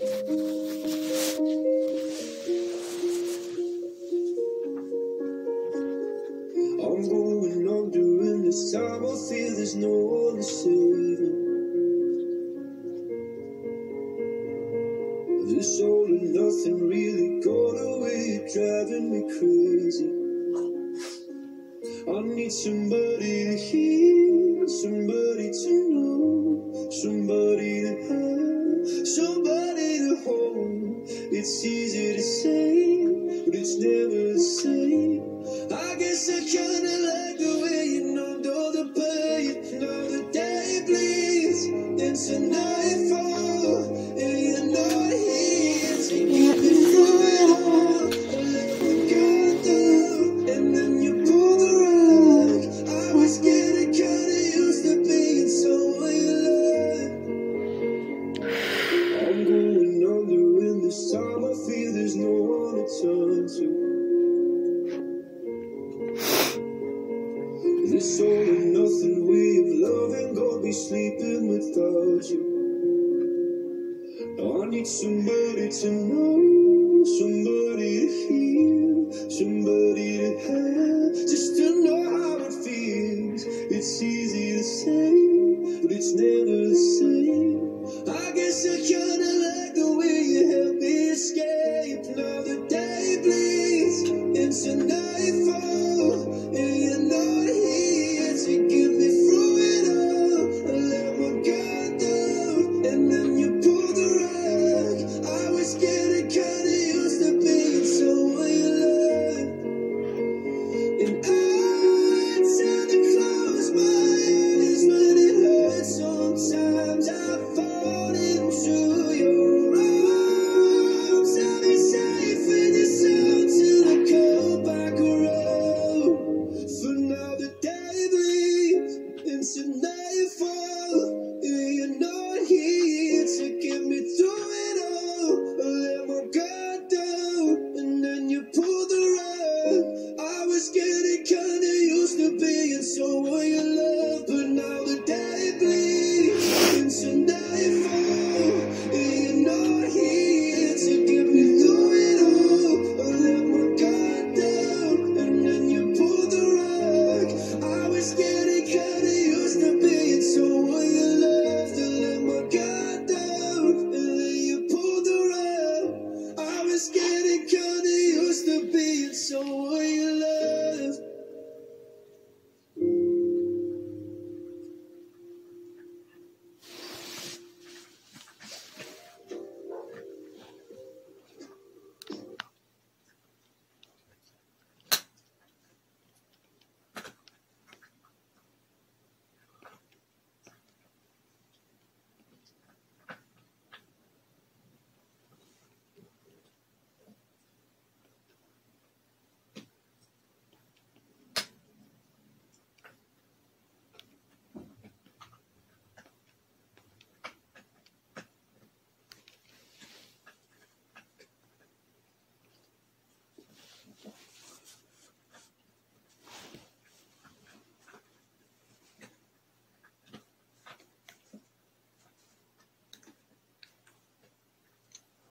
I'm going on during this time. I feel there's no one to save me. This all and nothing really got away, driving me crazy. I need somebody to hear, somebody to know, somebody to have, somebody to hold. It's easy to say, but it's never the same. I guess I kinda like the way you numbed all the pain. Now the day bleeds into nightfall, and you're not here to keep me through it all. I let me go down, and then you pull the rug. I was getting kinda used to being someone you love. I'm going under in this time. I feel there's no one to turn to. This all and nothing way of loving, got me sleeping without you. I need somebody to know, somebody to hear, somebody to have, just to know how it feels. It's easy to say, but it's never the same. I guess I kinda